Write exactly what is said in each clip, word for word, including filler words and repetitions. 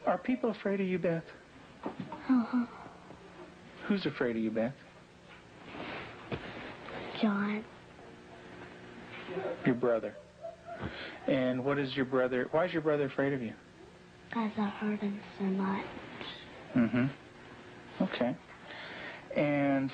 Are people afraid of you, Beth? Uh-huh. Who's afraid of you, Beth? John. Your brother. And what is your brother, why is your brother afraid of you? Because I hurt him so much. Mm-hmm. Okay. And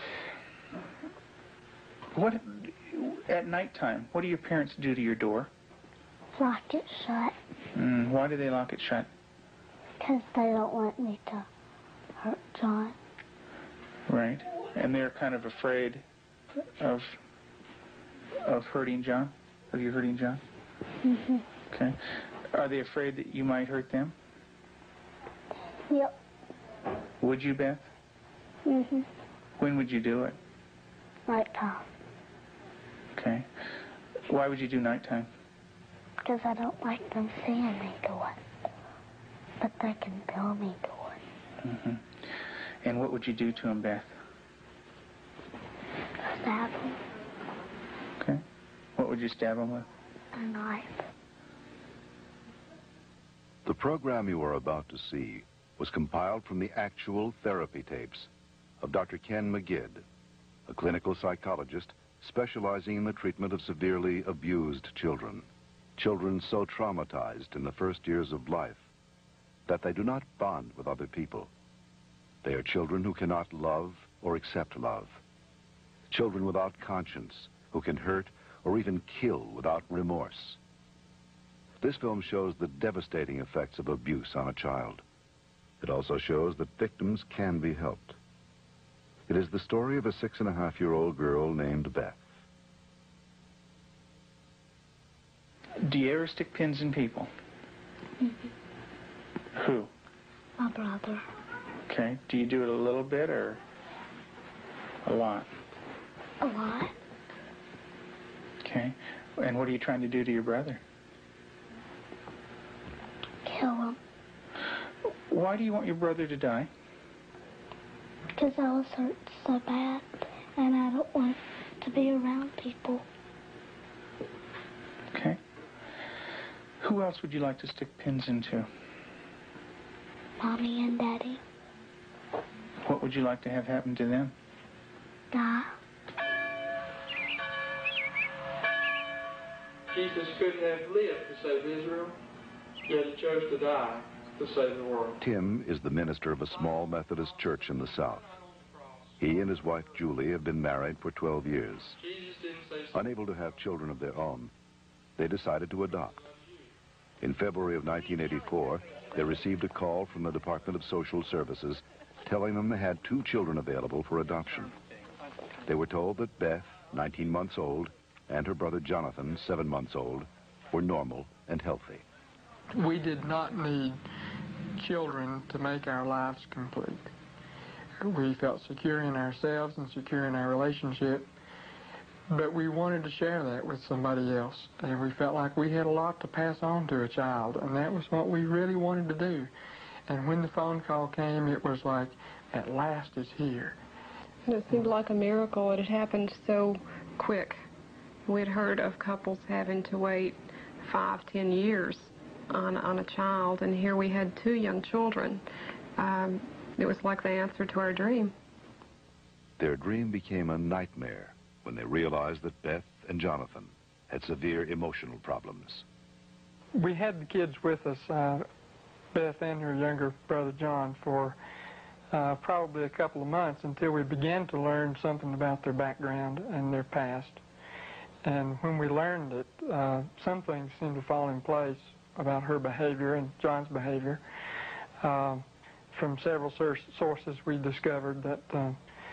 what, at nighttime, what do your parents do to your door? Lock it shut. Mm, why do they lock it shut? Because they don't want me to hurt John. Right. And they're kind of afraid of of hurting John? Of you hurting John? Mm-hmm. Okay. Are they afraid that you might hurt them? Yep. Would you, Beth? Mm-hmm. When would you do it? Nighttime. Okay. Why would you do nighttime? Because I don't like them seeing me do it. But they can feel me do it. Mm-hmm. And what would you do to them, Beth? Stab them. Okay. What would you stab them with? A knife. The program you are about to see was compiled from the actual therapy tapes of Doctor Ken McGidd, a clinical psychologist specializing in the treatment of severely abused children, children so traumatized in the first years of life that they do not bond with other people. They are children who cannot love or accept love, children without conscience who can hurt or even kill without remorse. This film shows the devastating effects of abuse on a child. It also shows that victims can be helped. It is the story of a six and a half year old girl named Beth. Do you ever stick pins in people? Mm-hmm. Who? My brother. Okay. Do you do it a little bit or a lot? A lot. Okay. And what are you trying to do to your brother? Kill him. Why do you want your brother to die? Because I was hurt so bad, and I don't want to be around people. Okay. Who else would you like to stick pins into? Mommy and Daddy. What would you like to have happen to them? Die. Jesus could have lived to save Israel, yet he chose to die to save the world. Tim is the minister of a small Methodist church in the South. He and his wife Julie have been married for twelve years. Jesus didn't say so. Unable to have children of their own, they decided to adopt. In February of nineteen eighty-four, they received a call from the Department of Social Services telling them they had two children available for adoption. They were told that Beth, nineteen months old, and her brother Jonathan, seven months old, were normal and healthy. We did not need children to make our lives complete. We felt secure in ourselves and secure in our relationship, but we wanted to share that with somebody else. And we felt like we had a lot to pass on to a child, and that was what we really wanted to do. And when the phone call came, it was like, at last it's here. And it seemed like a miracle. It had happened so quick. We'd heard of couples having to wait five, ten years on, on a child, and here we had two young children. Um, it was like the answer to our dream. Their dream became a nightmare when they realized that Beth and Jonathan had severe emotional problems. We had the kids with us, uh, Beth and her younger brother John, for uh, probably a couple of months until we began to learn something about their background and their past. And when we learned it, uh, some things seemed to fall in place about her behavior and John's behavior. Uh, from several source sources, we discovered that uh,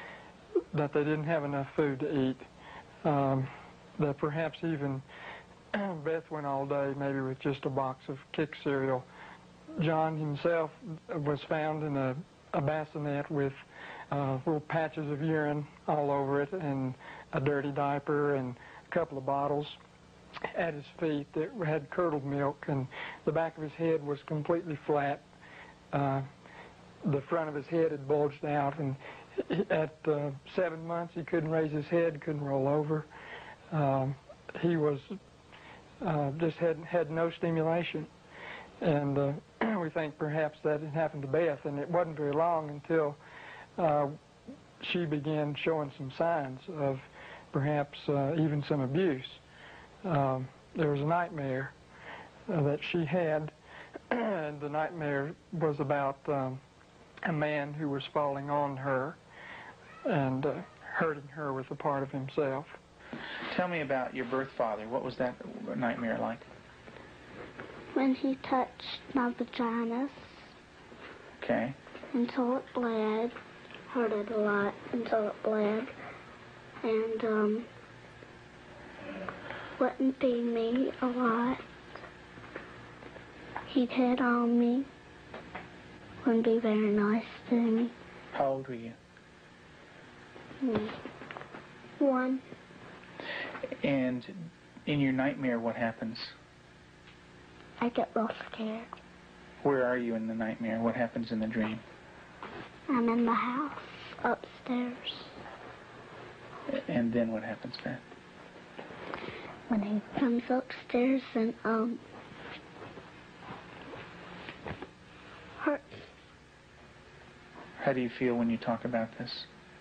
that they didn't have enough food to eat. Um, that perhaps even Beth went all day maybe with just a box of Kick cereal. John himself was found in a, a bassinet with uh, little patches of urine all over it and a dirty diaper and a couple of bottles at his feet that had curdled milk, and the back of his head was completely flat. Uh, the front of his head had bulged out, and at uh, seven months he couldn't raise his head, couldn't roll over. Um, he was uh, just had had no stimulation, and uh, we think perhaps that had happened to Beth, and it wasn't very long until uh, she began showing some signs of perhaps uh, even some abuse. Um, there was a nightmare uh, that she had, and the nightmare was about um, a man who was falling on her and uh, hurting her with a part of himself. Tell me about your birth father. What was that nightmare like? When he touched my vaginas Okay. until it bled, hurt it a lot until it bled, and um, wouldn't feed me a lot. He'd hit on me, wouldn't be very nice to me. How old were you? Hmm. One. And in your nightmare, what happens? I get real scared. Where are you in the nightmare? What happens in the dream? I'm in the house, upstairs. And then what happens, Beth? When he comes upstairs and, um, hurts. How do you feel when you talk about this?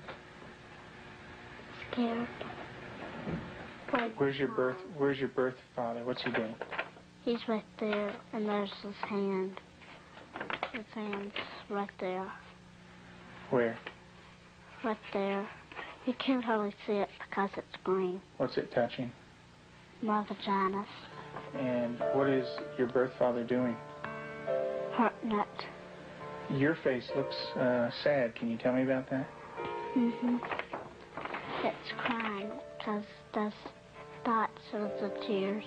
Scared. Where's your birth? Where's your birth father? What's he doing? He's right there, and there's his hand. His hand's right there. Where? Right there. You can't hardly see it because it's green. What's it touching? My vaginas. And what is your birth father doing? Hurting it. Your face looks uh, sad. Can you tell me about that? Mm-hmm. It's crying because there's dots of the tears.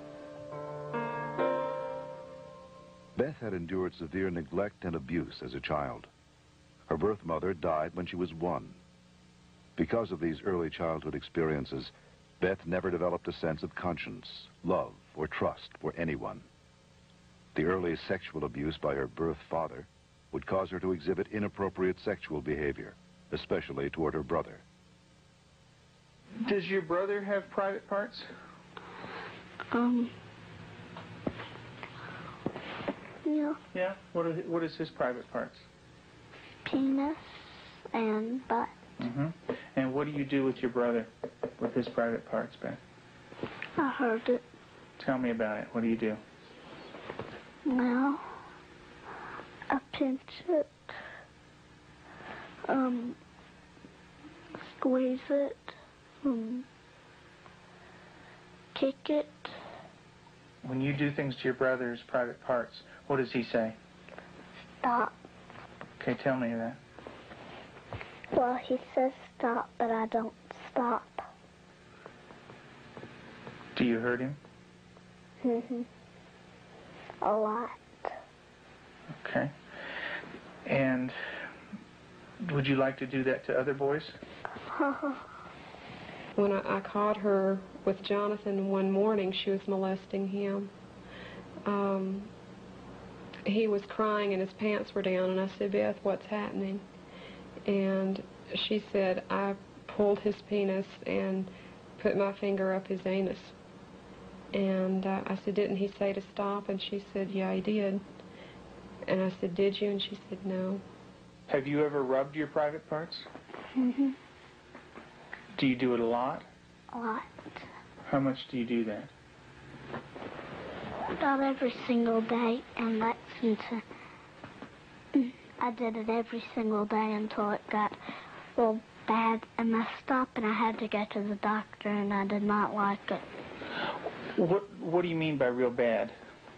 Beth had endured severe neglect and abuse as a child. Her birth mother died when she was one. Because of these early childhood experiences, Beth never developed a sense of conscience, love, or trust for anyone. The early sexual abuse by her birth father would cause her to exhibit inappropriate sexual behavior, especially toward her brother. Does your brother have private parts? Um. Yeah. Yeah. What are what is his private parts? Penis and butt. Mm-hmm. And what do you do with your brother, with his private parts, Beth? I heard it. Tell me about it. What do you do? Well, I pinch it. Um. Squeeze it. Um. Kick it. When you do things to your brother's private parts, what does he say? Stop. Okay, tell me that. Well, he says stop, but I don't stop. Do you hurt him? Mm-hmm. A lot. Okay. And would you like to do that to other boys? When I, I caught her with Jonathan one morning, she was molesting him. Um, he was crying and his pants were down, and I said, Beth, what's happening? And she said, I pulled his penis and put my finger up his anus. And uh, I said, didn't he say to stop? And she said, yeah, he did. And I said, did you? And she said, no. Have you ever rubbed your private parts? Mm-hmm. Do you do it a lot? A lot. How much do you do that? About every single day in Lexington. I did it every single day until it got real bad and messed up, and I had to go to the doctor, and I did not like it. What What do you mean by real bad?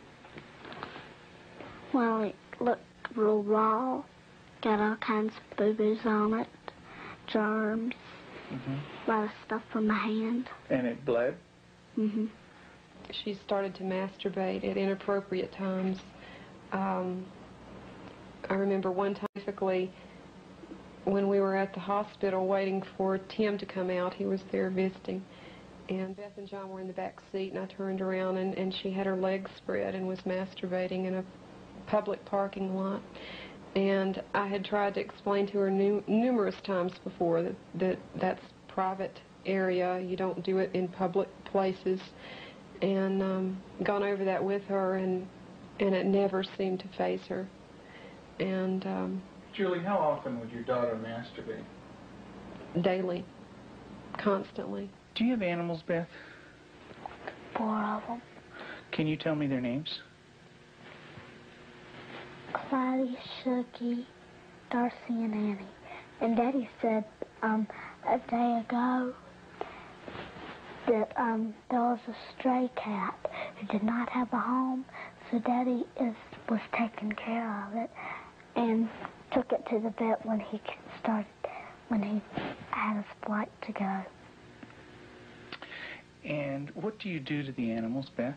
Well, it looked real raw, got all kinds of boo-boos on it, germs, Mm-hmm. a lot of stuff from my hand. And it bled? Mm-hmm. She started to masturbate at inappropriate times. Um, I remember one time, specifically, when we were at the hospital waiting for Tim to come out. He was there visiting. And Beth and John were in the back seat, and I turned around, and, and she had her legs spread and was masturbating in a public parking lot. And I had tried to explain to her nu numerous times before that, that that's private area. You don't do it in public places. And um, gone over that with her, and and it never seemed to faze her. And um, Julie, how often would your daughter masturbate? daily, constantly. Do you have animals, Beth? Four of them. Can you tell me their names? Clyde, Shuggy, Darcy, and Annie. And Daddy said um, a day ago that um, there was a stray cat who did not have a home, so Daddy is was taking care of it and took it to the vet when he started, when he had his flight to go. And what do you do to the animals, Beth?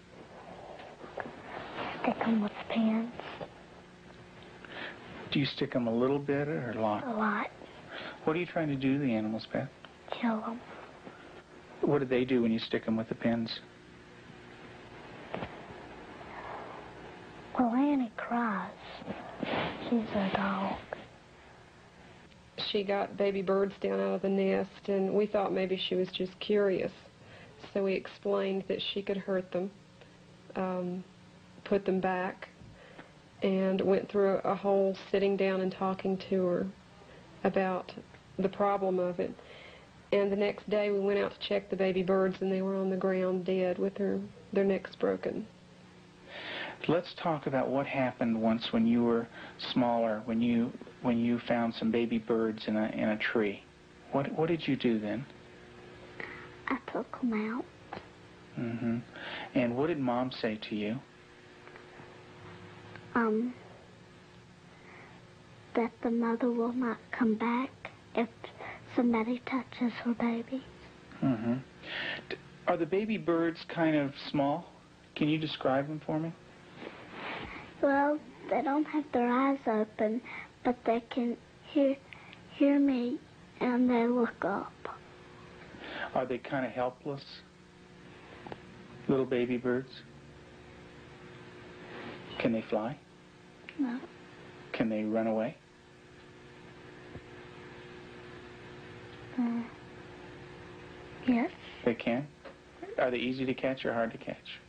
Stick them with pins Do you stick them a little bit or a lot? a lot, What are you trying to do to the animals, Beth? kill them. What do they do when you stick them with the pins? Well, Annie cries. She's a dog. She got baby birds down out of the nest, and we thought maybe she was just curious. So we explained that she could hurt them, um, put them back, and went through a whole sitting down and talking to her about the problem of it. And the next day we went out to check the baby birds, and they were on the ground dead with their, their necks broken. Let's talk about what happened once when you were smaller, when you when you found some baby birds in a in a tree. What what did you do then? I took them out. Mm-hmm. And what did Mom say to you? Um, that the mother will not come back if somebody touches her baby. Mm-hmm. D- Are the baby birds kind of small? Can you describe them for me? Well, they don't have their eyes open, but they can hear hear me, and they look up. Are they kind of helpless? Little baby birds? Can they fly? No. Can they run away? Uh, yes. They can? Are they easy to catch or hard to catch?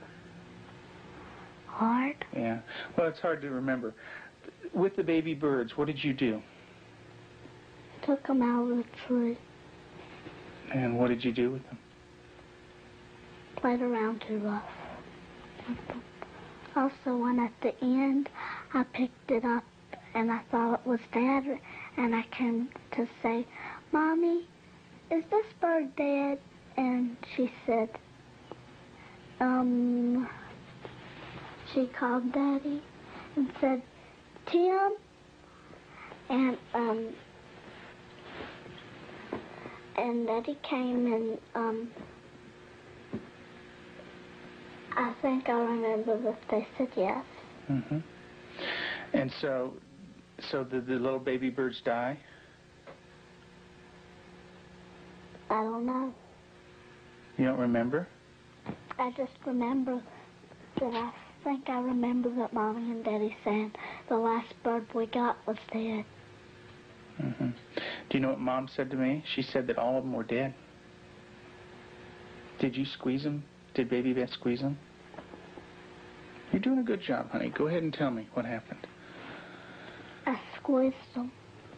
Hard. Yeah. Well, it's hard to remember. With the baby birds, what did you do? Took them out of the tree. And what did you do with them? Played around too rough. Also, when at the end, I picked it up and I thought it was Dad, and I came to say, Mommy, is this bird dead? And she said, um, she called Daddy and said, Tim, and, um, and Daddy came and, um, I think I remember that they said yes. Mm-hmm. And so, so did the little baby birds die? I don't know. You don't remember? I just remember that I think I remember that Mommy and Daddy said the last bird we got was dead. Mm-hmm. Do you know what Mom said to me? She said that all of them were dead. Did you squeeze them? Did Baby Beth squeeze them? You're doing a good job, honey. Go ahead and tell me what happened. I squeezed them.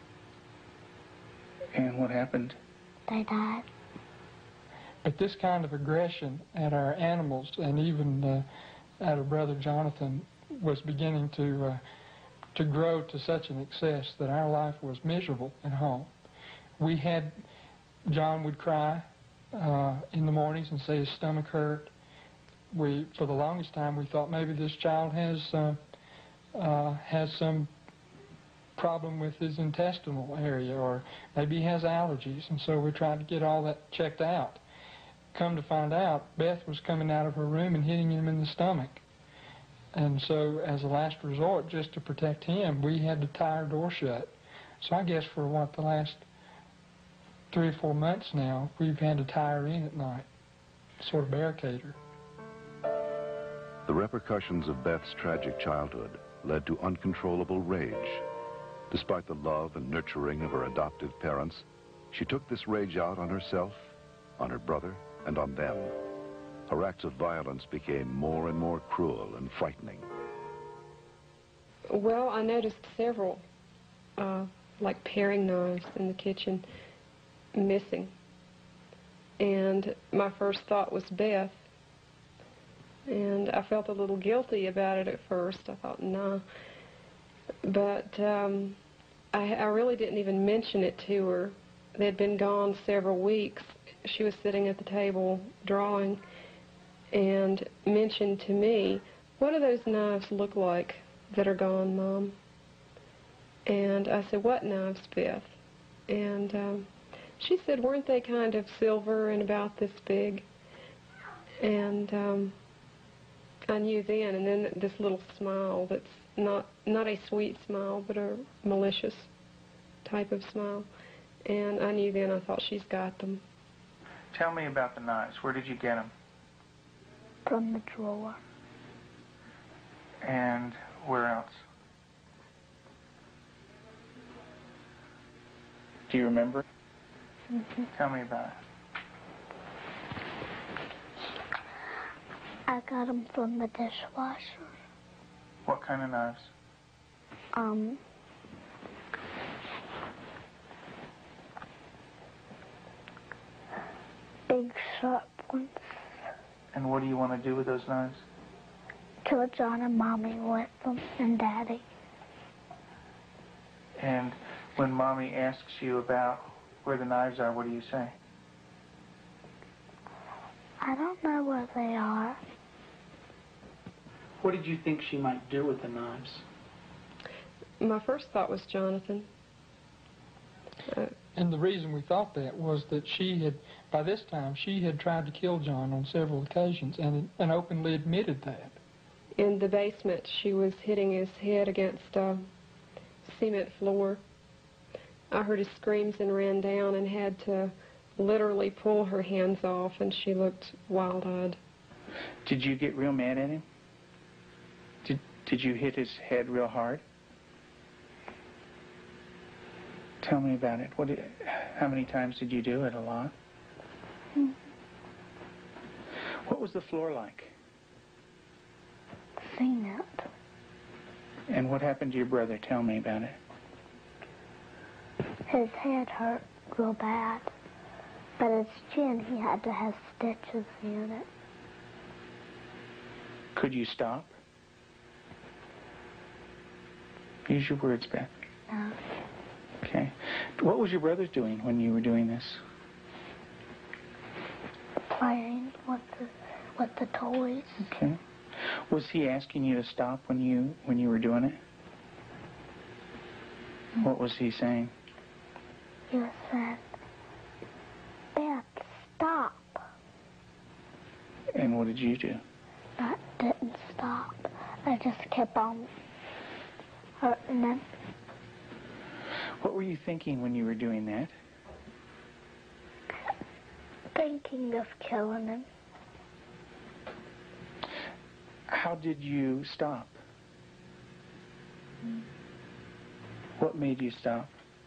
And what happened? They died. But this kind of aggression at our animals, and even uh, at our brother Jonathan, was beginning to uh, to grow to such an excess that our life was miserable at home. We had, John would cry uh, in the mornings and say his stomach hurt. We, for the longest time, we thought maybe this child has uh, uh, has some problem with his intestinal area, or maybe he has allergies, and so we tried to get all that checked out. Come to find out, Beth was coming out of her room and hitting him in the stomach. And so, as a last resort, just to protect him, we had to tie our door shut. So I guess for, what, the last three or four months now, we've had to tie her in at night, sort of barricade her. The repercussions of Beth's tragic childhood led to uncontrollable rage. Despite the love and nurturing of her adoptive parents, she took this rage out on herself, on her brother, and on them. Her acts of violence became more and more cruel and frightening. Well, I noticed several, uh, like paring knives in the kitchen, missing. And my first thought was Beth. And I felt a little guilty about it at first. I thought, nah. But um, I, I really didn't even mention it to her. They'd been gone several weeks. She was sitting at the table drawing and mentioned to me, "What do those knives look like that are gone, Mom?" And I said, "What knives, Beth?" And um, she said, "Weren't they kind of silver and about this big?" And um, I knew then, and then this little smile that's not, not a sweet smile, but a malicious type of smile. And I knew then, I thought, she's got them. Tell me about the knives. Where did you get them? From the drawer. And where else? Do you remember? Mm-hmm. Tell me about it. I got them from the dishwasher. What kind of knives? Um, big sharp ones. And what do you want to do with those knives? Kill John and Mommy with them, and Daddy. And when Mommy asks you about where the knives are, what do you say? I don't know where they are. What did you think she might do with the knives? My first thought was Jonathan. Uh, And the reason we thought that was that she had, by this time, she had tried to kill John on several occasions and, and openly admitted that. in the basement, she was hitting his head against a cement floor. I heard his screams and ran down and had to literally pull her hands off, and she looked wild-eyed. Did you get real mad at him? Did, did you hit his head real hard? Tell me about it. What did, how many times did you do it? A lot? Hmm. What was the floor like? Cement. And what happened to your brother? Tell me about it. His head hurt real bad, but his chin, he had to have stitches in it. Could you stop? Use your words, Beth. No. Okay. What was your brother doing when you were doing this? Playing with the with the toys. Okay. Was he asking you to stop when you when you were doing it? What was he saying? He said, "Beth, stop." And what did you do? That didn't stop. I just kept on hurting him. What were you thinking when you were doing that? Thinking of killing him. How did you stop? What made you stop?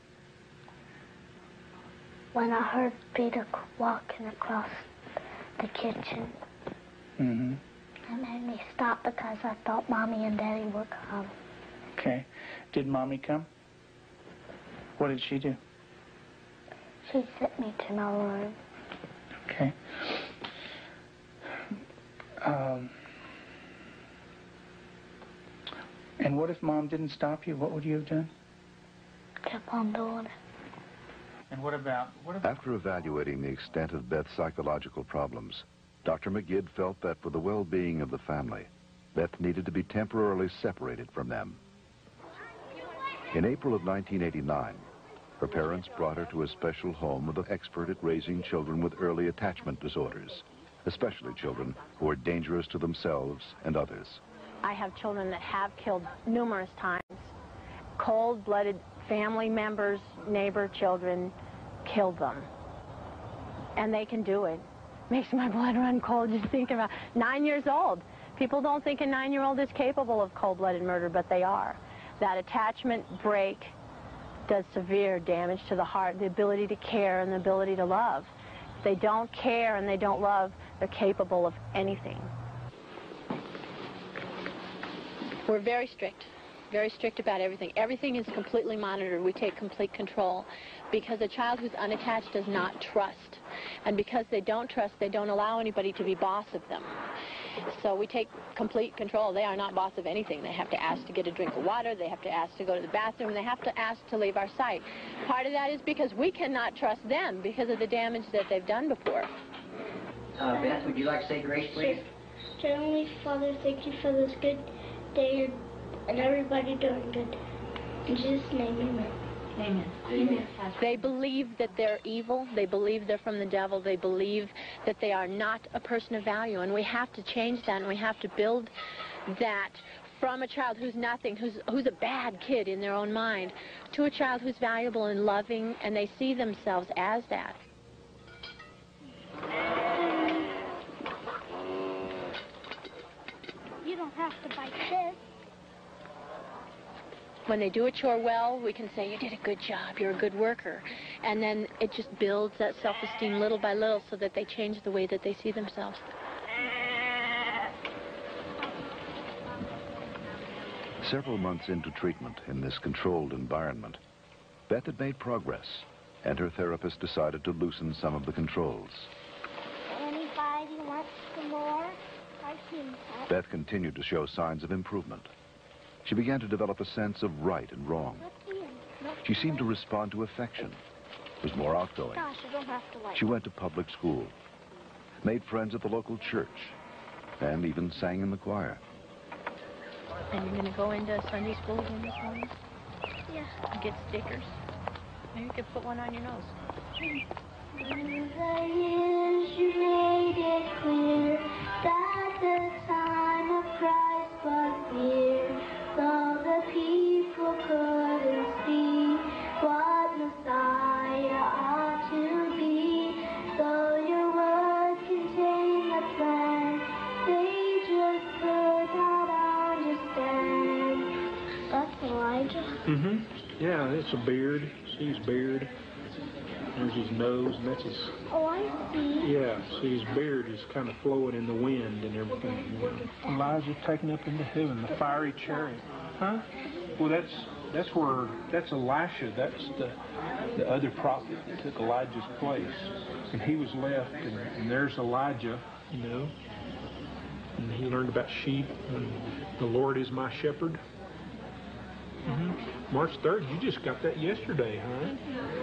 When I heard Peter walking across the kitchen, Mm-hmm. it made me stop because I thought Mommy and Daddy were coming. Okay. Did Mommy come? What did she do? She sent me to my room. Okay. Um, and what if Mom didn't stop you? What would you have done? Kept on doing it. And what about... What about After evaluating the extent of Beth's psychological problems, Doctor McGidd felt that for the well-being of the family, Beth needed to be temporarily separated from them. In April of nineteen eighty-nine, her parents brought her to a special home with an expert at raising children with early attachment disorders, especially children who are dangerous to themselves and others. I have children that have killed numerous times. Cold-blooded family members, neighbor children killed them. And they can do it. Makes my blood run cold just thinking about nine years old. People don't think a nine-year-old is capable of cold-blooded murder, but they are. That attachment break does severe damage to the heart, the ability to care and the ability to love. If they don't care and they don't love, They're capable of anything. We're very strict, very strict about everything. Everything is completely monitored. We take complete control because a child who's unattached does not trust. And because they don't trust, they don't allow anybody to be boss of them. So we take complete control. They are not boss of anything. They have to ask to get a drink of water. They have to ask to go to the bathroom. They have to ask to leave our sight. Part of that is because we cannot trust them because of the damage that they've done before. Uh, Beth, would you like to say grace, please? Sure. Dear Heavenly Father, thank you for this good day and everybody doing good. In Jesus' name, amen. Amen. Amen. They believe that they're evil. They believe they're from the devil. They believe that they are not a person of value. And we have to change that, and we have to build that from a child who's nothing, who's, who's a bad kid in their own mind, to a child who's valuable and loving, and they see themselves as that. You don't have to bite this. When they do a chore well, we can say, you did a good job, you're a good worker. And then it just builds that self-esteem little by little so that they change the way that they see themselves. Several months into treatment in this controlled environment, Beth had made progress, and her therapist decided to loosen some of the controls. Anybody wants some more? I've seen that. Beth continued to show signs of improvement. She began to develop a sense of right and wrong. She seemed to respond to affection, was more outgoing. Gosh, you don't have to like She went to public school, made friends at the local church, and even sang in the choir. And you're going to go into Sunday school again this morning? Yeah. And get stickers? Maybe you could put one on your nose. Through the years you made it clear that the time of Christ was near. Though the people couldn't see what Messiah ought to be, though your word contained a plan, they just could not understand. That's Elijah. Mm-hmm. Yeah, it's a beard. See his beard. There's his nose, and that's his... Oh, I see. Yeah, see his beard is kind of flowing in the wind and everything. Elijah taken up into heaven, the fiery chariot. Huh? Well, that's that's where, that's Elisha. That's the the other prophet that took Elijah's place. And he was left, and, and there's Elijah, You know? And he learned about sheep, and the Lord is my shepherd. Mm-hmm. March third, you just got that yesterday, huh?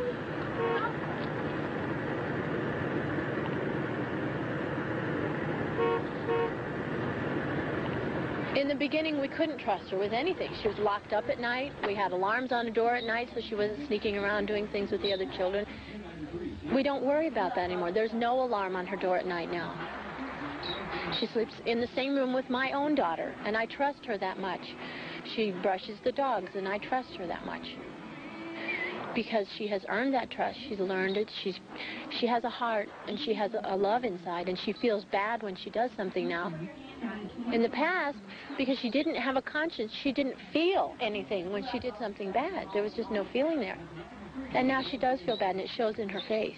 In the beginning, we couldn't trust her with anything. She was locked up at night. We had alarms on the door at night so she wasn't sneaking around doing things with the other children. We don't worry about that anymore. There's no alarm on her door at night now. She sleeps in the same room with my own daughter, and I trust her that much. She brushes the dogs, and I trust her that much. Because she has earned that trust. She's learned it. She's, she has a heart, and she has a, a love inside, and she feels bad when she does something now. In the past, because she didn't have a conscience, she didn't feel anything when she did something bad. There was just no feeling there. And now she does feel bad, and it shows in her face.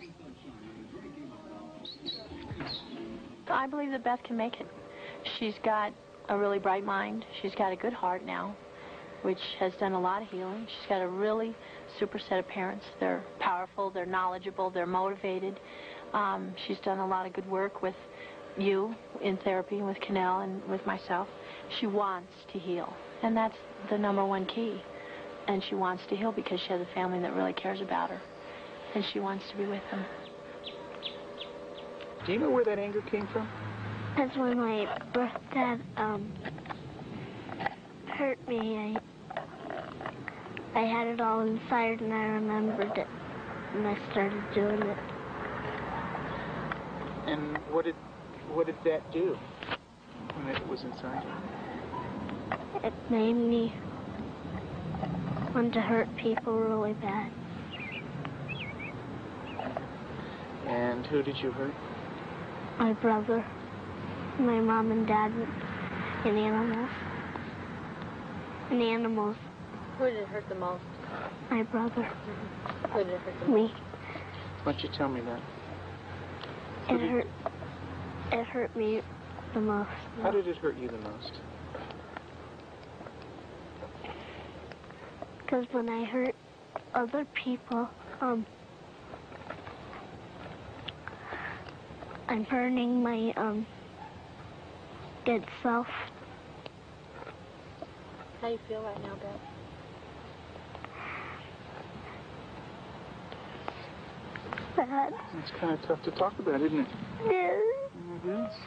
I believe that Beth can make it. She's got a really bright mind. She's got a good heart now, which has done a lot of healing. She's got a really super set of parents. They're powerful, they're knowledgeable, they're motivated. Um, she's done a lot of good work with you in therapy, with Cannell and with myself. She wants to heal, and that's the number one key. And she wants to heal because she has a family that really cares about her, and she wants to be with them. Do you know where that anger came from? That's when my birth dad um, hurt me. I, I had it all inside, and I remembered it, and I started doing it. And what did what did that do when it was inside you? It made me want to hurt people really bad. And who did you hurt? My brother, my mom and dad, and animals. And animals. Who did it hurt the most? My brother. Who did it hurt the Me. most? Why don't you tell me that? It hurt. It hurt me the most. How did it hurt you the most? Because when I hurt other people, um, I'm hurting my, um, good self. How do you feel right now, Beth? Bad. It's kind of tough to talk about, isn't it? Yeah. It is.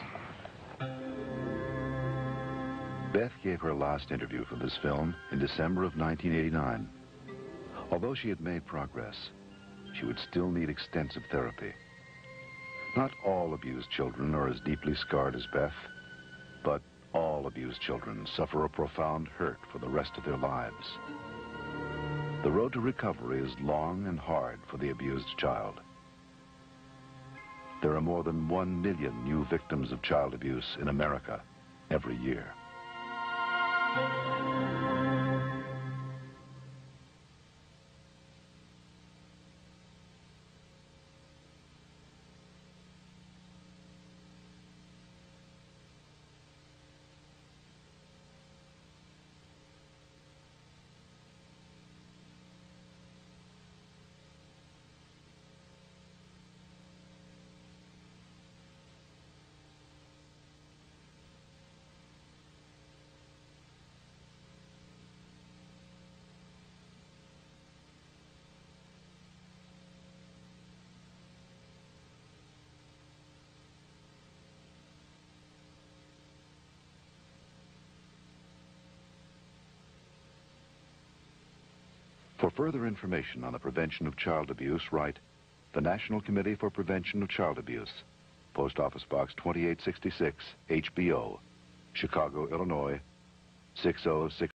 Beth gave her last interview for this film in December of nineteen eighty-nine. Although she had made progress, she would still need extensive therapy. Not all abused children are as deeply scarred as Beth, but all abused children suffer a profound hurt for the rest of their lives. The road to recovery is long and hard for the abused child. There are more than one million new victims of child abuse in America every year. For further information on the prevention of child abuse, write the National Committee for Prevention of Child Abuse, Post Office Box twenty-eight sixty-six, H B O, Chicago, Illinois, six oh six.